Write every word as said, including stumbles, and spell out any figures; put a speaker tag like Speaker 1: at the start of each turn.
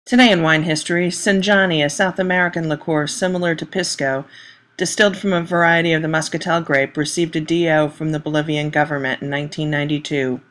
Speaker 1: Today in wine history, Sinjani, a South American liqueur similar to Pisco, distilled from a variety of the muscatel grape, received a D O from the Bolivian government in nineteen ninety-two.